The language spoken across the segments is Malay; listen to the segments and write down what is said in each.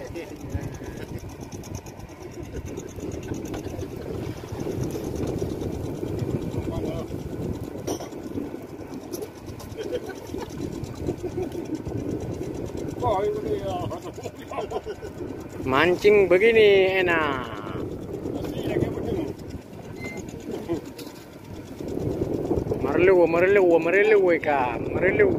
Mancing begini enak. Merelu ikan, merelu.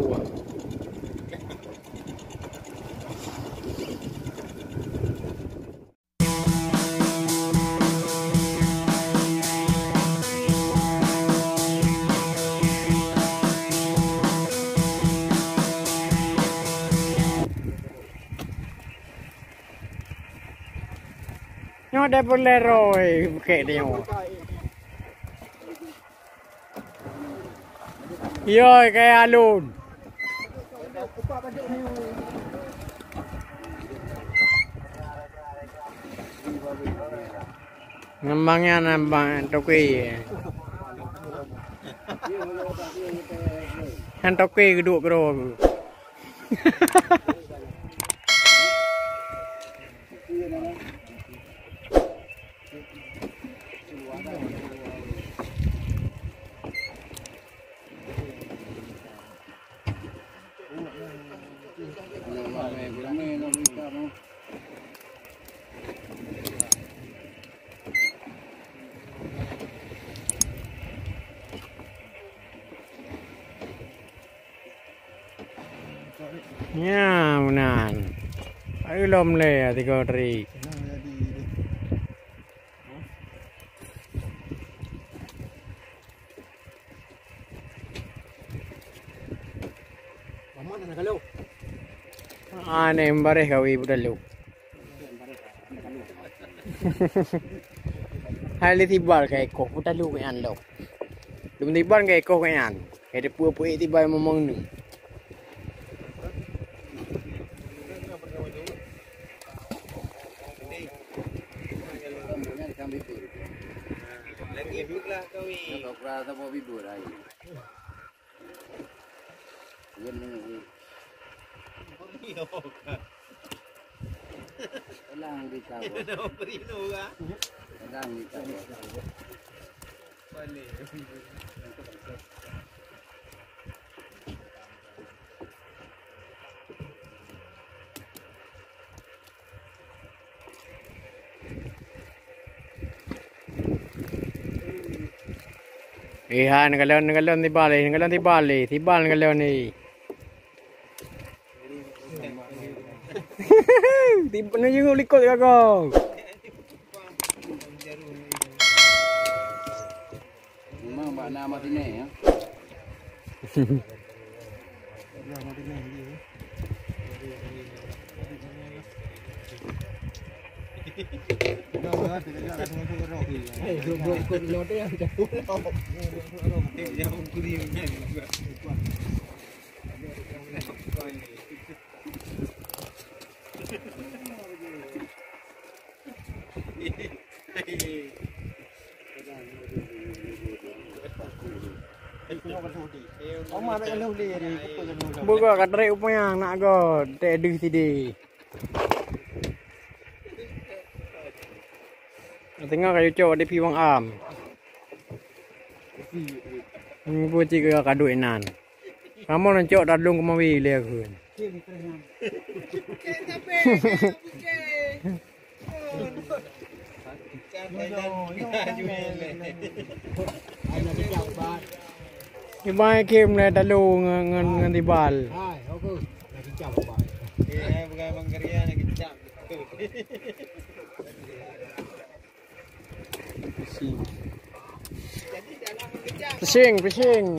Nyo ada bolero kayak dia. Yo kayak alun. Ngembangnya nambang toki. Kan toki geduk geduk. Ya, menan. Ayo lom le, 3 hari. Ane mbare kawi budalu. Hali tibal kay ko budalu kayan lo. Dum tibal kay ko kayan. Kay de puo-puo tibal momong ni. Lagi huklah kawi. Saputra sama bibur ai. Yen ni. Elang di kau. No perino ka. Elang di kau. Balik. Ihan ngalon tibali, tibal ngalon ni. Tiba na yung likod ako. Memang mbak nama sini ya. Buka katrik upaya nak go tedih tidi. Tengah kayu cok di piwang am. Ini buat ciga kadu enan. Kamu nancok dadung kemawi lihat kun. Ibai kem le dalu ngan tibal. Hai, oke. Lagi jam baik. Eh, bukan manggaria lagi jam. Pising.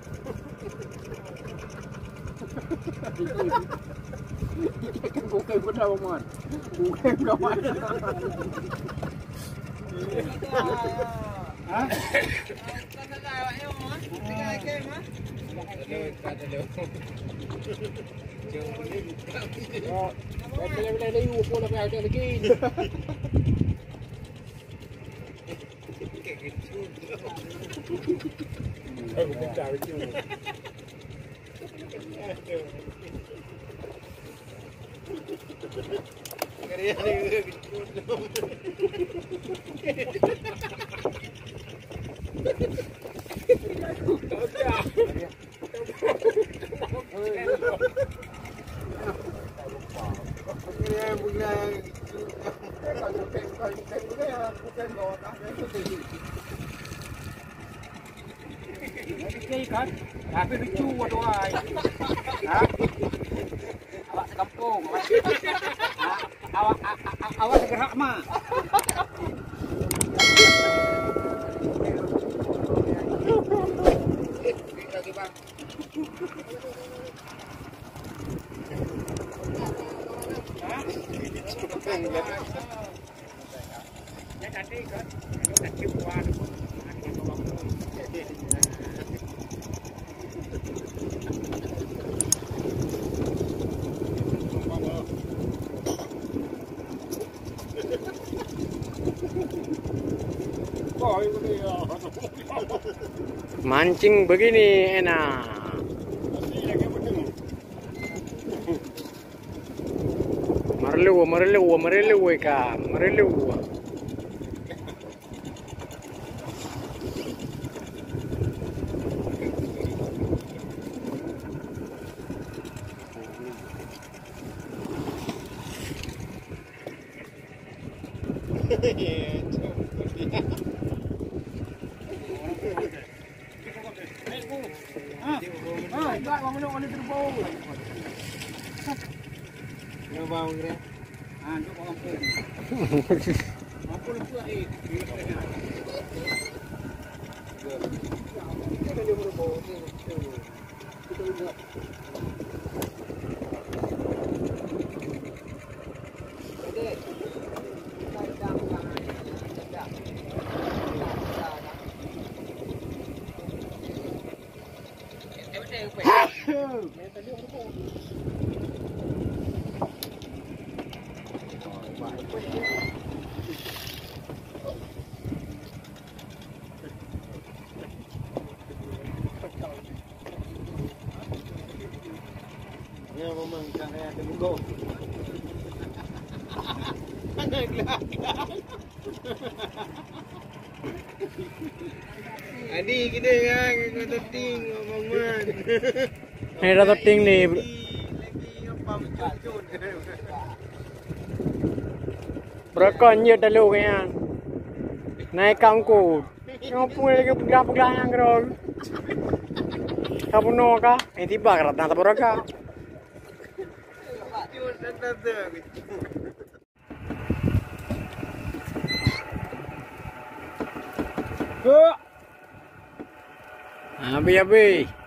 Ikan bukan dah man. Bukan kawan. Ha? Boleh dia pun nak ada lagi. Bukan cara tu. Ikan, tapi lucu atau ai? Ha? Awak sekampung, awak segerak mah. Mancing begini enak. Merelu ikan, merelu. Enggak, mau minum oleh terbau. Yang bawang dia. Itu orang pun. Apa lu buat ni? Kita dia berbau ni. Kita buat. Ya memang ikan saya ada bungo. Adi kita kan kata ting maman. Ini dah ting ni. Lagi apa mencut-cut. Berakanya dulu kan. Naik kangkut. Ngapu lagi pegang-pegang yang gerol. Kamu no ka? Tiba kerana tak beraka. Abi.